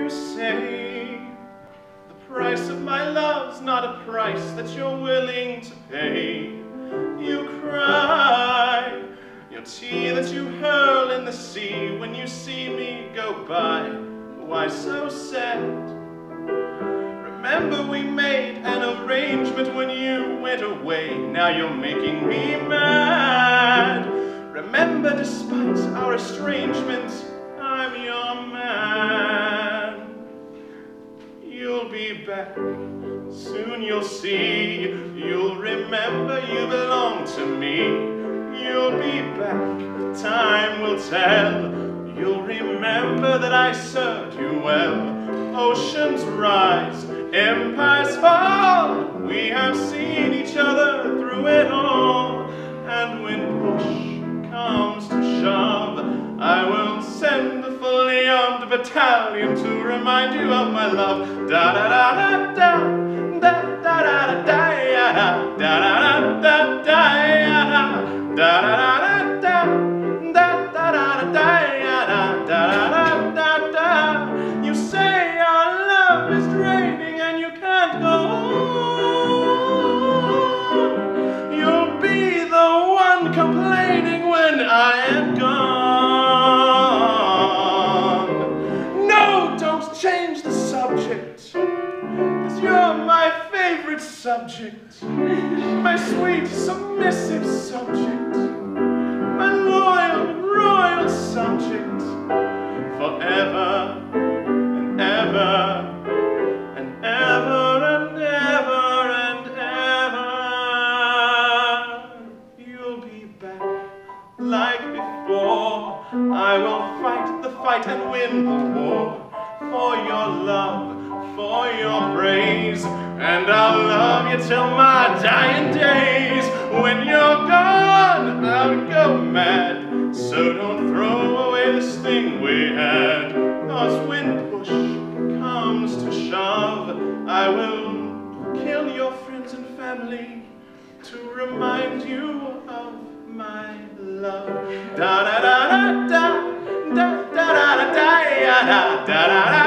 You say the price of my love's not a price that you're willing to pay. You cry your tea that you hurl in the sea when you see me go by. Why so sad? Remember we made an arrangement when you went away. Now you're making me mad. Remember, despite our estrangement, I'm your man. You'll be back, soon you'll see. You'll remember you belong to me. You'll be back, time will tell. You'll remember that I served you well. Oceans rise, empires fall. We have seen each other through it all. And when push comes to shove, I will send a fully armed battalion to remind you of my love. Da da da da da, da da da da da, da da da da da, da da da da, da da da da, da da da da. You say our love is draining and you can't go on. You'll be the one complaining when I am gone. No, don't change the subject, 'cause you're my favorite subject, my sweet, submissive subject, my loyal, royal subject, forever and ever and ever and ever and ever. You'll be back like before. I will fight the fight and win the war for your love, for your praise, and I'll love you till my dying days. When you're gone, I'll go mad, so don't throw away this thing we had. 'Cause when push comes to shove, I will kill your friends and family to remind you of my love. Da da da da da, da da da da da, da da da.